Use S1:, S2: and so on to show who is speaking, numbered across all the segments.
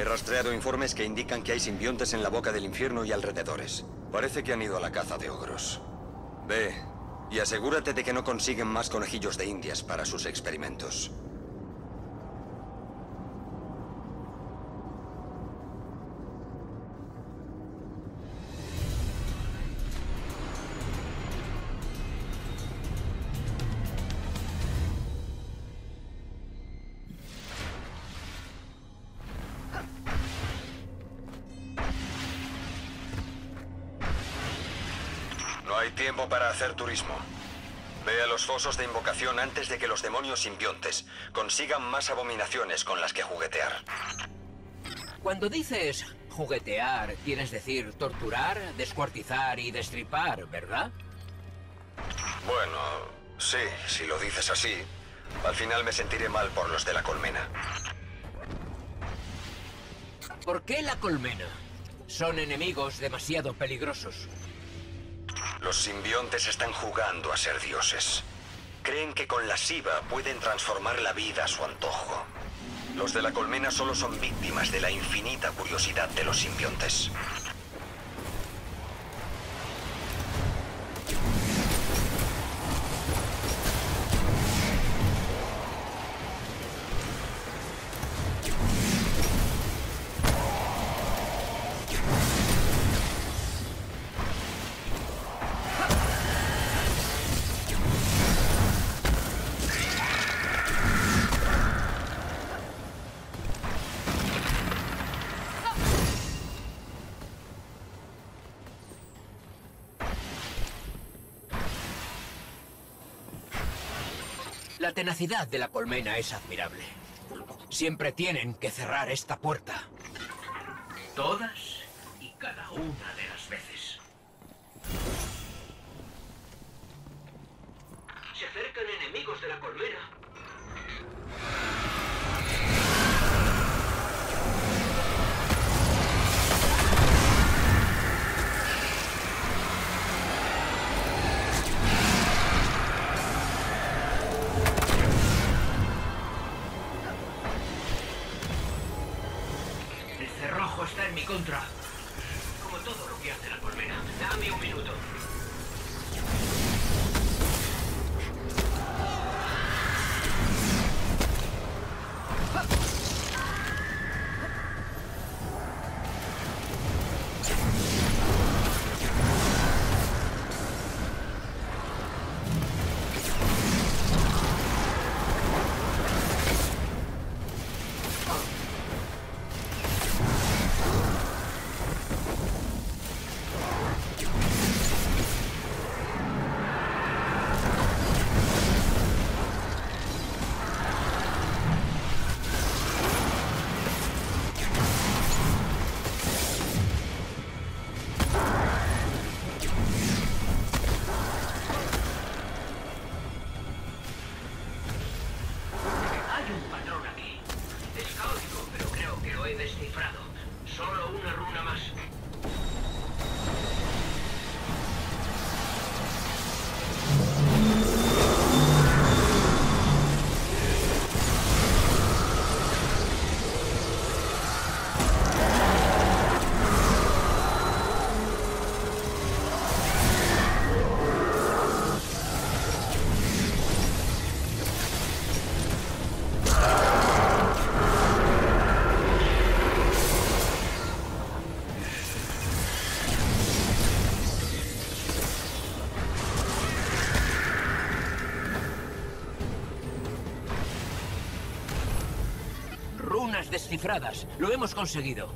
S1: He rastreado informes que indican que hay simbiontes en la boca del infierno y alrededores. Parece que han ido a la caza de ogros. Ve, y asegúrate de que no consiguen más conejillos de indias para sus experimentos. No hay tiempo para hacer turismo. Ve a los fosos de invocación antes de que los demonios simbiontes consigan más abominaciones con las que juguetear.
S2: Cuando dices juguetear, quieres decir torturar, descuartizar y destripar, ¿verdad?
S1: Bueno, sí, si lo dices así. Al final me sentiré mal por los de la colmena.
S2: ¿Por qué la colmena? Son enemigos demasiado peligrosos.
S1: Los simbiontes están jugando a ser dioses. Creen que con la Shiva pueden transformar la vida a su antojo. Los de la colmena solo son víctimas de la infinita curiosidad de los simbiontes.
S2: La tenacidad de la colmena es admirable. Siempre tienen que cerrar esta puerta. Todas y cada una de las veces. Se acercan enemigos de la colmena. El cerrojo está en mi contra. Como todo lo que hace la colmena. Dame un minuto. Hay un patrón aquí. Es caótico, pero creo que lo he descifrado. Solo una runa más. Runas descifradas. Lo hemos conseguido.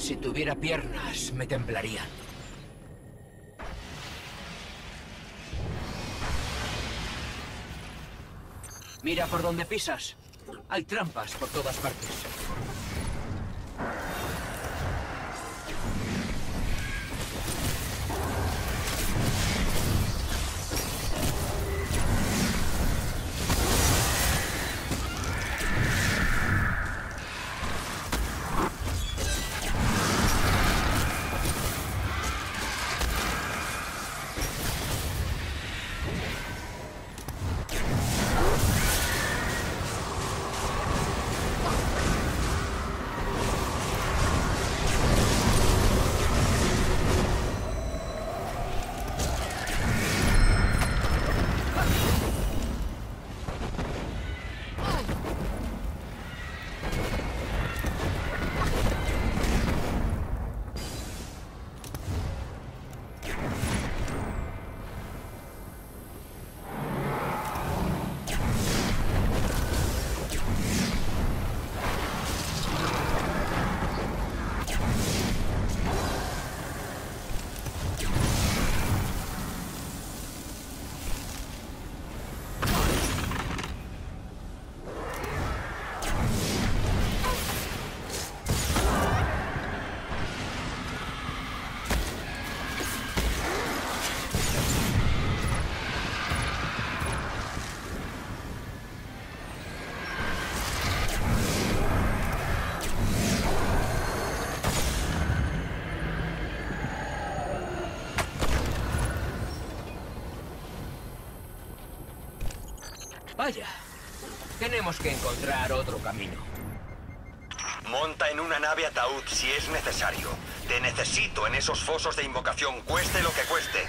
S2: Si tuviera piernas, me temblarían. Mira por donde pisas. Hay trampas por todas partes. Vaya, tenemos que encontrar otro camino.
S1: Monta en una nave ataúd si es necesario. Te necesito en esos fosos de invocación, cueste lo que cueste.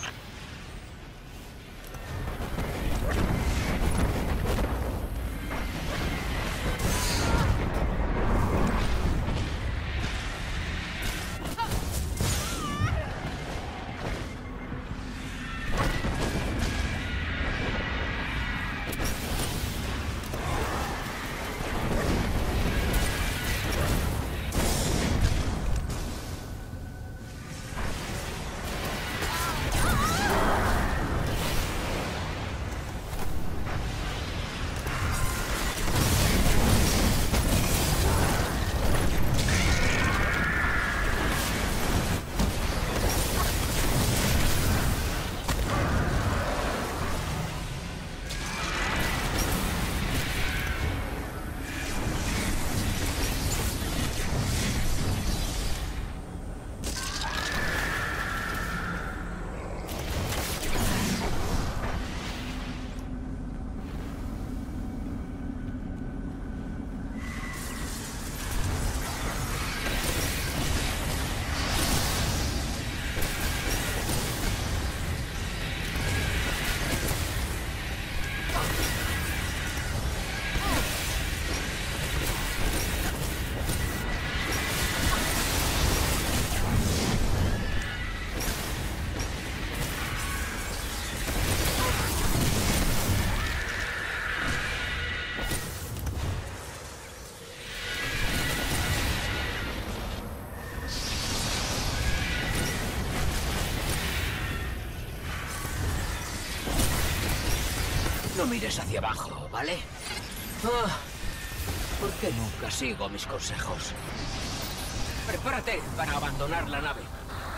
S2: No mires hacia abajo, ¿vale? Ah, ¿por qué nunca sigo mis consejos? Prepárate para abandonar la nave.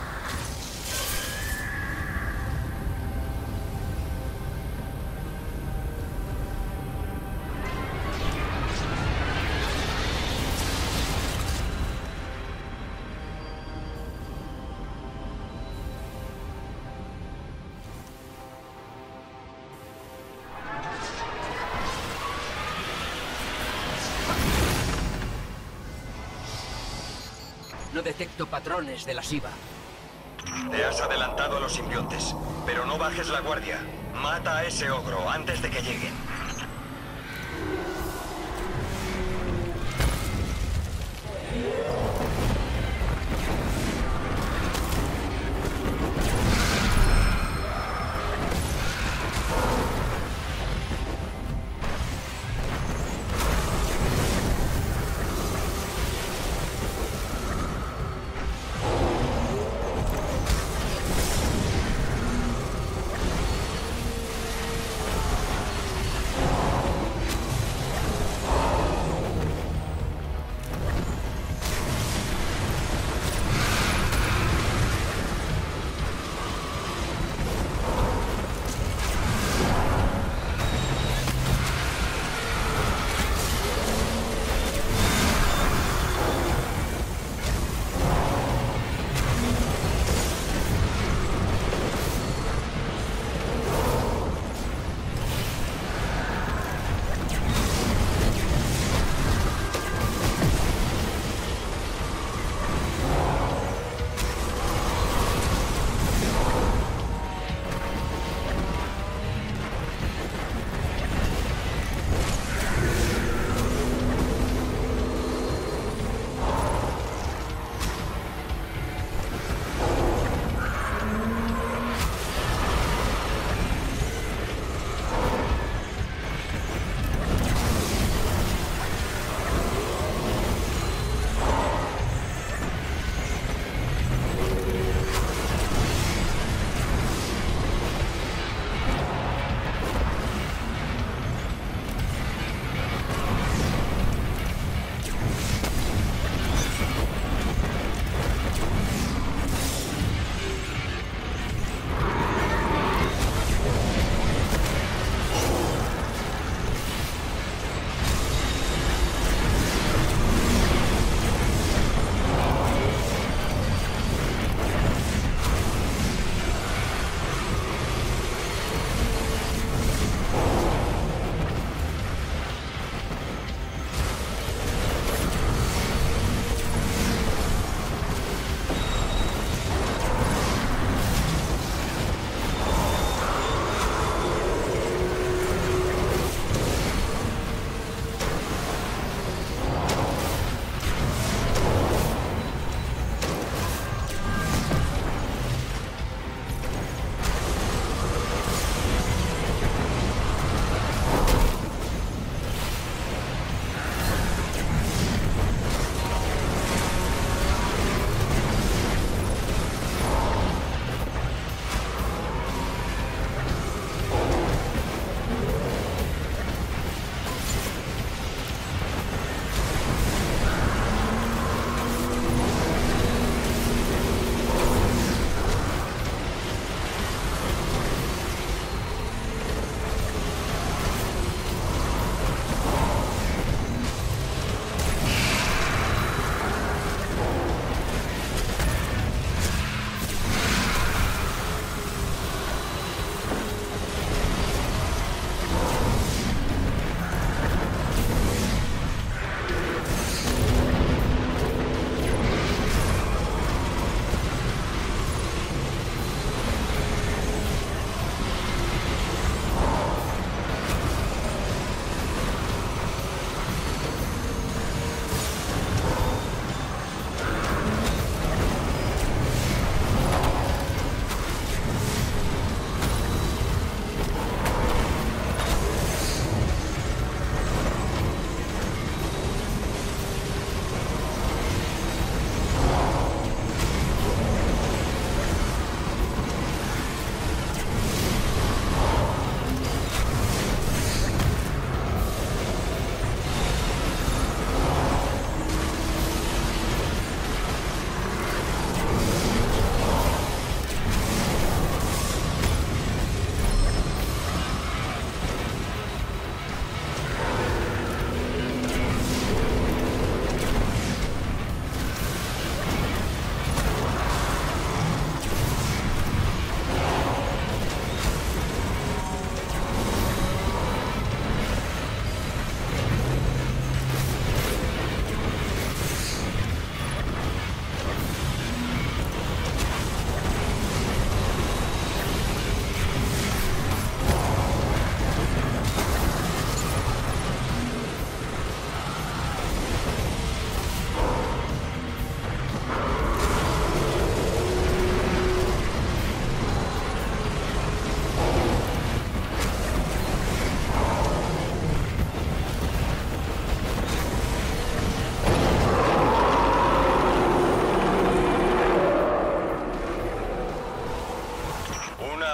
S2: No detecto patrones de la SIVA.
S1: Te has adelantado a los simbiontes, pero no bajes la guardia. Mata a ese ogro antes de que lleguen.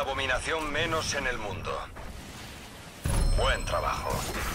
S1: abominación menos en el mundo. Buen trabajo.